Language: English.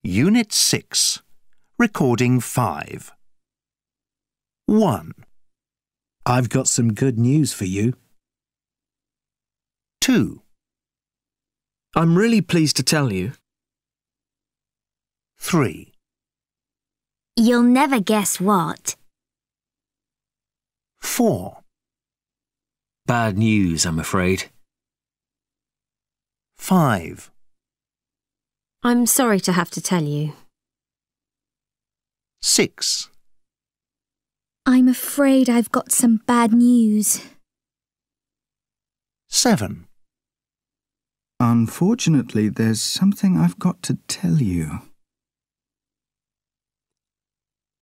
Unit 6, Recording 5. 1, I've got some good news for you. 2, I'm really pleased to tell you. 3, You'll never guess what. 4, Bad news, I'm afraid. 5, I'm sorry to have to tell you. 6, I'm afraid I've got some bad news. 7. Unfortunately, there's something I've got to tell you.